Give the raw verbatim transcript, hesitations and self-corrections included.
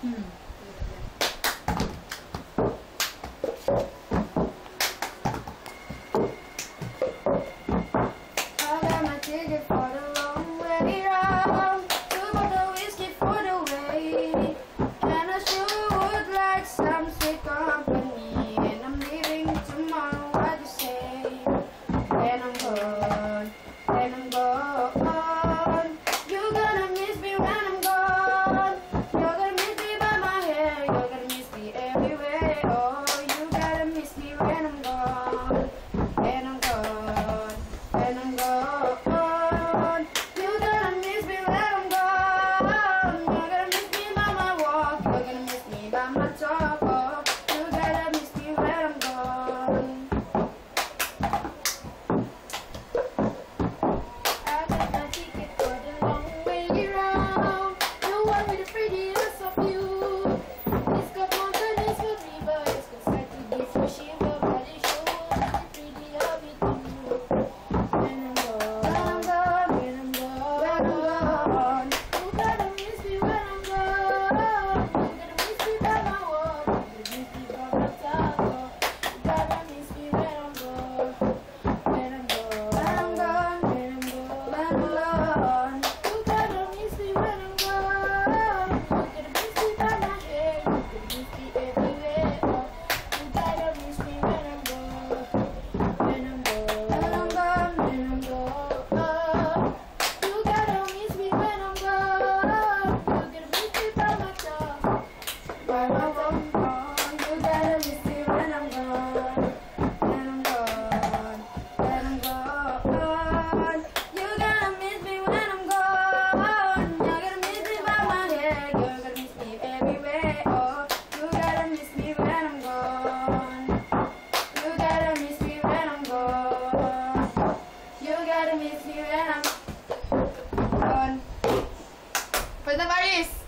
Hmm. I got my ticket for the long way round. Two bottle whiskey for the way, and I sure would like some sweet company. And I'm leaving tomorrow. What you say? When I'm gone, when I'm gone, you're gonna miss me when I'm gone. You're gonna miss me by my hair. You're gonna miss me everywhere. Oh, you gotta miss me when I'm gone. When I'm gone, when I'm gone, you're gonna miss me when I'm gone. You're gonna miss me by my walk. You're gonna miss me by my talk. Oh, you gotta miss me when I'm gone. I got my ticket for the long way round. You want me the prettiest of you. It's got mountains for me, but it's got slightly for shiver, but it sure would be pretty of it to you. When I'm gone, when I'm gone, when I'm gone, you gotta miss me when I'm gone. You gotta miss me by my walk. You gotta miss me by my talk. You gotta miss me when I'm gone. When I'm gone, when I'm gone, when I'm gone, when I'm gone, you gotta miss me when I'm gone. You gotta miss me by my hair. You gotta miss me everywhere. Oh, you gotta miss me when I'm gone. When I'm gone, when I'm gone, when I'm gone, you gotta miss me when I'm gone. You gotta miss me by my talk, by my walk. You gotta miss me when I'm gone. When I'm gone, when I'm gone, you gotta miss me when I'm gone. You're gonna miss me by my hair. You're gonna miss me everywhere. Oh, you gotta miss me when I'm gone. You gotta miss me when I'm gone. You gotta miss me when I'm gone. FAZLINA FARIZ.